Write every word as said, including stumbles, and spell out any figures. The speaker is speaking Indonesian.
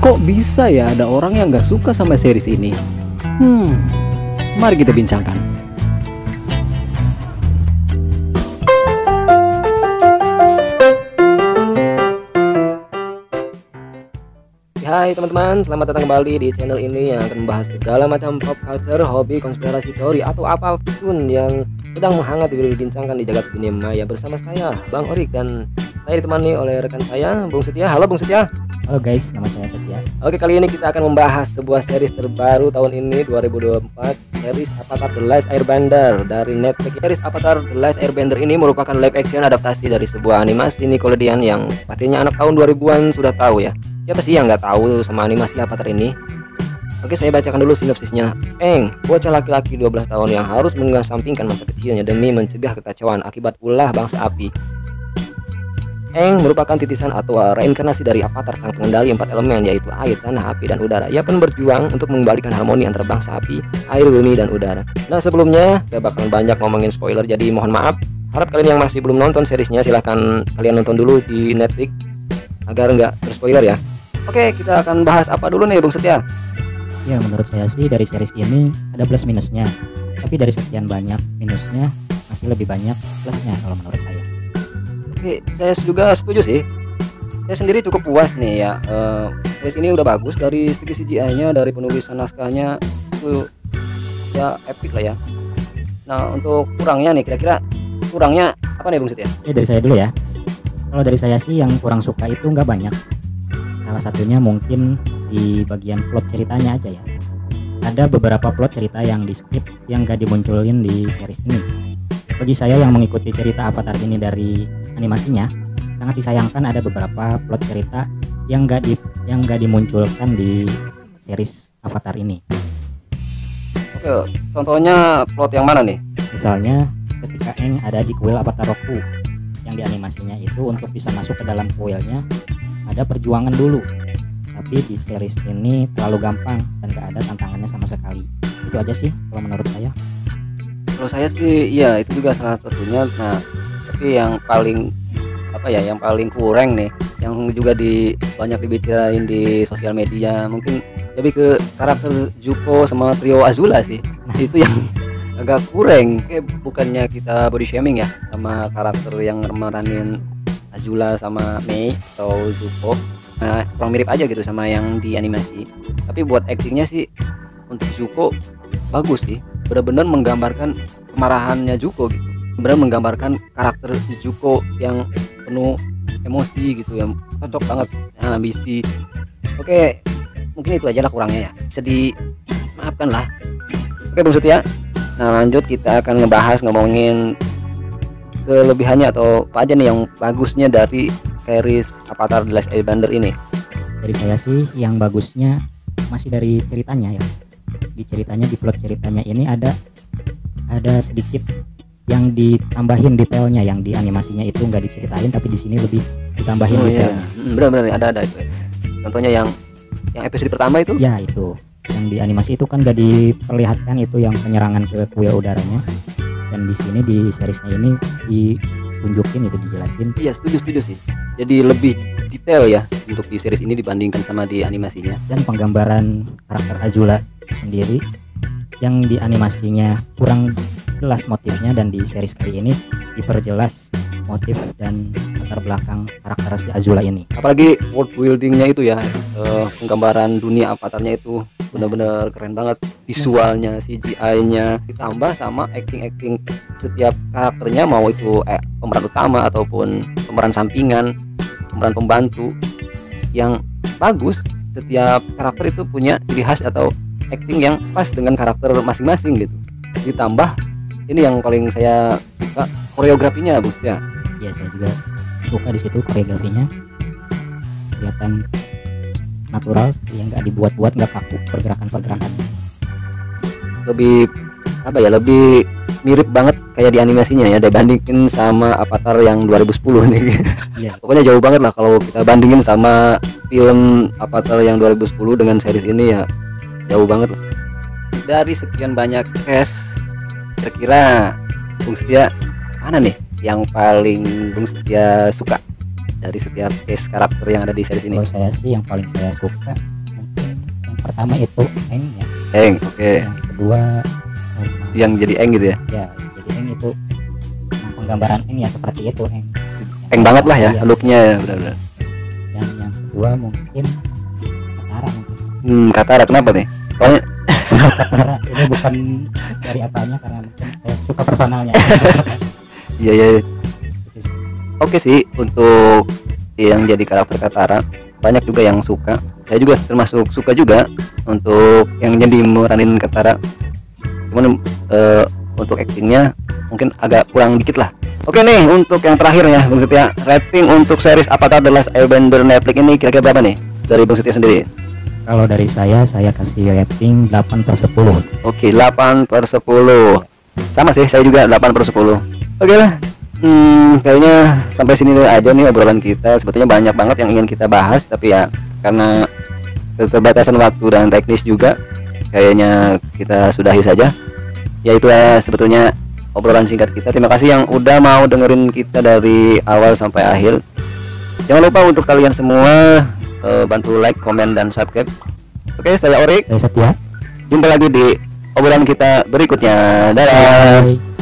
Kok bisa ya ada orang yang gak suka sama series ini? Hmm, mari kita bincangkan. Hai teman-teman, selamat datang kembali di channel ini yang akan membahas segala macam pop culture, hobi, konspirasi teori, atau apapun yang sedang menghangat dibincangkan di jagat dunia maya bersama saya, Bang Orik, dan saya ditemani oleh rekan saya, Bung Setia. Halo Bung Setia. Halo guys, nama saya Setia. Oke, kali ini kita akan membahas sebuah series terbaru tahun ini dua ribu dua puluh empat, series Avatar The Last Airbender dari Netflix. Series Avatar The Last Airbender ini merupakan live action adaptasi dari sebuah animasi Nickelodeon yang pastinya anak tahun dua ribuan sudah tahu ya. Siapa sih yang nggak tahu sama animasi Avatar ini? Oke, saya bacakan dulu sinopsisnya. Aang, bocah laki-laki dua belas tahun yang harus mengesampingkan masa kecilnya demi mencegah kekacauan akibat ulah bangsa api. Aang merupakan titisan atau reinkarnasi dari Avatar, sang pengendali empat elemen, yaitu air, tanah, api, dan udara. Ia pun berjuang untuk mengembalikan harmoni antara bangsa api, air, bumi, dan udara. Nah, sebelumnya saya bakalan banyak ngomongin spoiler, jadi mohon maaf. Harap kalian yang masih belum nonton seriesnya silahkan kalian nonton dulu di Netflix agar nggak berspoiler ya. Oke, kita akan bahas apa dulu nih Bung Setia? Ya, menurut saya sih dari series ini ada plus minusnya, tapi dari sekian banyak minusnya masih lebih banyak plusnya kalau menurut saya. Oke, saya juga setuju sih. Saya sendiri cukup puas nih ya. Uh, series ini udah bagus dari segi C G I-nya, dari penulisan naskahnya itu ya epic lah ya. Nah, untuk kurangnya nih, kira-kira kurangnya apa nih Bung Setia? Ya, dari saya dulu ya. Kalau dari saya sih yang kurang suka itu nggak banyak. Salah satunya mungkin di bagian plot ceritanya aja ya. Ada beberapa plot cerita yang di skip, yang gak dimunculin di series ini. Bagi saya yang mengikuti cerita Avatar ini dari animasinya, sangat disayangkan ada beberapa plot cerita yang gak di yang gak dimunculkan di series Avatar ini. Oke, contohnya plot yang mana nih? Misalnya ketika Aang ada di kuil Avatar Roku, yang di animasinya itu untuk bisa masuk ke dalam kuilnya ada perjuangan dulu, tapi di series ini terlalu gampang dan gak ada tantangannya sama sekali. Itu aja sih kalau menurut saya. Kalau saya sih iya, itu juga salah satunya. Nah, tapi yang paling apa ya, yang paling kurang nih, yang juga di banyak dibicarain di sosial media, mungkin lebih ke karakter Zuko sama trio Azula sih. Nah, itu yang agak kurang. Kayak bukannya kita body shaming ya sama karakter yang meranin Azula sama Mei atau Zuko. Nah, kurang mirip aja gitu sama yang di animasi. Tapi buat aktingnya sih untuk Zuko bagus sih. Benar-benar menggambarkan kemarahannya Zuko gitu. Benar menggambarkan karakter Zuko yang penuh emosi gitu, yang cocok banget, yang ambisi. Oke, mungkin itu aja lah kurangnya ya. Bisa dimaafkan lah. Oke Bung Setia. Nah, lanjut kita akan ngebahas ngomongin kelebihannya atau apa aja nih yang bagusnya dari series Avatar The Last Airbender ini. Dari saya sih yang bagusnya masih dari ceritanya ya. Di ceritanya, di plot ceritanya ini ada ada sedikit yang ditambahin detailnya, yang di animasinya itu nggak diceritain tapi di sini lebih ditambahin oh, detailnya. Iya. Benar-benar ada ada itu. Contohnya yang yang episode pertama itu? Ya itu. Yang di animasi itu kan nggak diperlihatkan itu yang penyerangan ke kuil udaranya. Dan di sini di seriesnya ini ditunjukin itu, dijelasin. Iya, setuju setuju sih. Jadi lebih detail ya untuk di series ini dibandingkan sama di animasinya. Dan penggambaran karakter Azula sendiri yang di animasinya kurang jelas motifnya, dan di series kali ini diperjelas motif dan latar belakang karakter si Azula ini. Apalagi world buildingnya itu ya, uh, penggambaran dunia Avatarnya itu benar-benar keren banget. Visualnya, C G I-nya, ditambah sama acting-acting setiap karakternya, mau itu eh, pemeran utama ataupun pemeran sampingan, pemeran pembantu yang bagus. Setiap karakter itu punya ciri khas atau acting yang pas dengan karakter masing-masing gitu. Ditambah ini yang paling saya suka, koreografinya Bung Setia. Ya, saya juga suka di situ koreografinya, kelihatan natural, yang nggak dibuat-buat, nggak kaku pergerakan-pergerakan. Lebih apa ya, lebih mirip banget kayak di animasinya ya, dibandingin sama Avatar yang dua ribu sepuluh nih. Ya. Pokoknya jauh banget lah kalau kita bandingin sama film Avatar yang dua ribu sepuluh dengan series ini ya, jauh banget lah. Dari sekian banyak cast, kira-kira Bung Setia mana nih yang paling Bung Setia suka dari setiap case karakter yang ada di series ini? Kalau saya sih yang paling saya suka pertama itu Eng ya, Eng, oke. yang kedua normal. Yang jadi Eng gitu ya. Ya jadi Eng itu yang penggambaran Eng ya seperti itu Eng. Eng banget lah ya Iya. looknya ya, benar-benar. Dan yang kedua mungkin Katara mungkin. Hmm, Katara kenapa nih? Soalnya Katara ini bukan dari apanya, karena mungkin saya suka personalnya. iya iya. Oke sih, untuk yang jadi karakter Katara banyak juga yang suka. Saya juga termasuk suka juga untuk yang jadi meranin Katara. Cuman eh, untuk aktingnya mungkin agak kurang dikit lah. Oke nih, untuk yang terakhir ya Bung Setia, rating untuk series Avatar The Last Airbender Netflix ini kira-kira berapa nih dari Bung Setia sendiri? Kalau dari saya, saya kasih rating delapan per sepuluh. Oke, delapan per sepuluh. Sama sih, saya juga delapan per sepuluh. Oke lah. Hmm, kayaknya sampai sini aja nih obrolan kita. Sebetulnya banyak banget yang ingin kita bahas, tapi ya karena keterbatasan waktu dan teknis juga, kayaknya kita sudahi saja. Ya itulah sebetulnya obrolan singkat kita. Terima kasih yang udah mau dengerin kita dari awal sampai akhir. Jangan lupa untuk kalian semua eh, bantu like, komen, dan subscribe. Oke, saya Orik. Saya Setia. Jumpa lagi di obrolan kita berikutnya. Dadah. Bye.